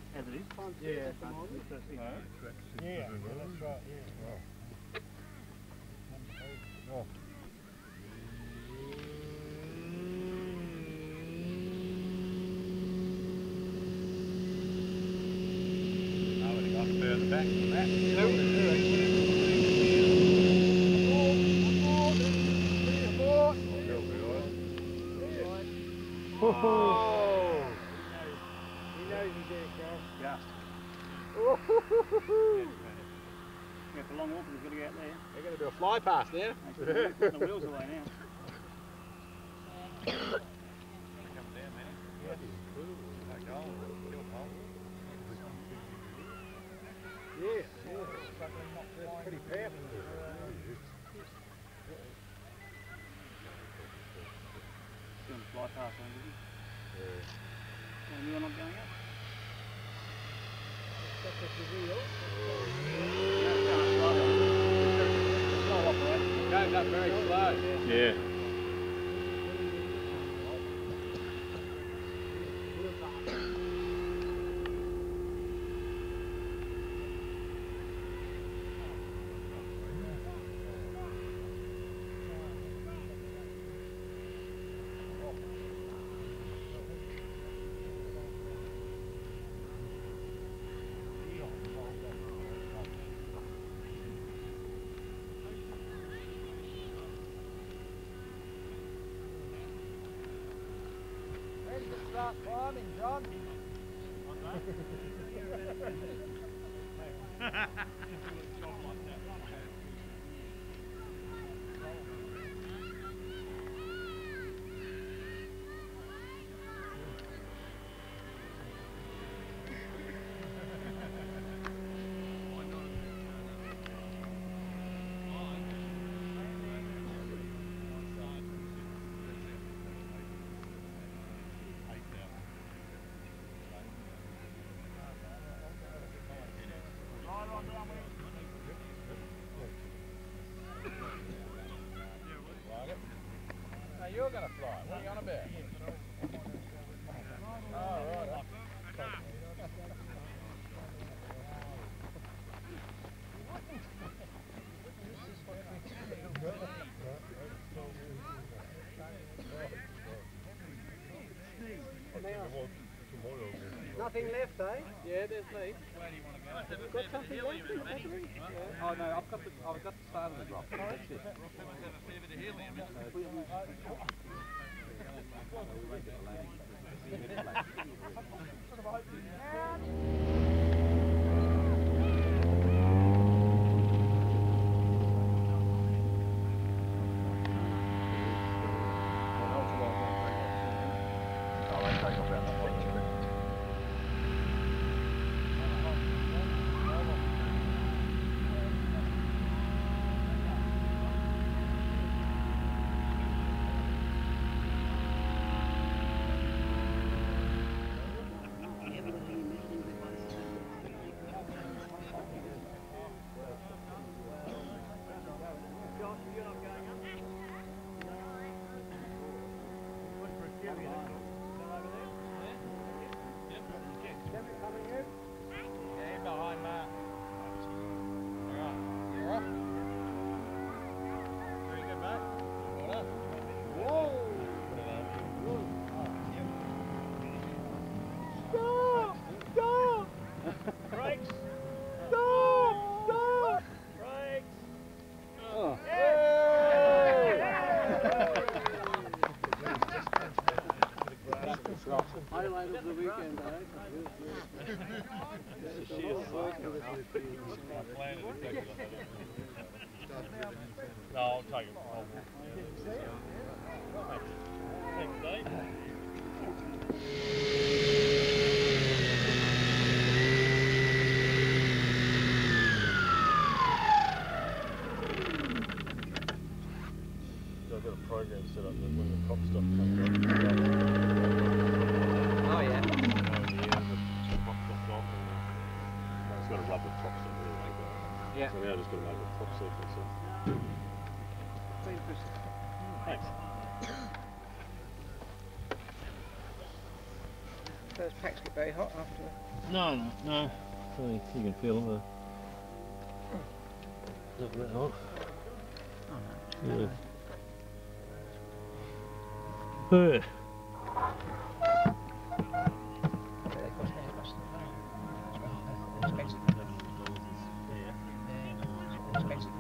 As it is? Yeah. Yeah, that's right, yeah. Oh. Further back than that. Oh! He knows he's there, Carl. Just. Oh! Yeah, for long walk, we've got to get out there. They're going to do a fly past now. Actually, the wheels away now. Yeah, that's pretty powerful. Doing a fly past on, did you? Yeah. And you are not going up? That's the wheel. Slow operate. It goes up very slow. Yeah. Ready to start climbing, John? No, you're going to fly. What are you on about? Oh, right. Nothing left, eh? Yeah, there's me. Got something left in the battery? Oh no, I've got the start of the drop. Oh, that's it. Highlight of the weekend, eh? No, I'll take it. Thanks, Dave. So I've got a program set up that when the top stuff comes up, Oh yeah. the top stuff's off and it's got a rubber top stuff really like that. Yeah. So now I just got to make a top surface. Thanks. Those packs get very hot after the... No. So you can feel the... Look that off. Oh no. Yeah. They cost expensive.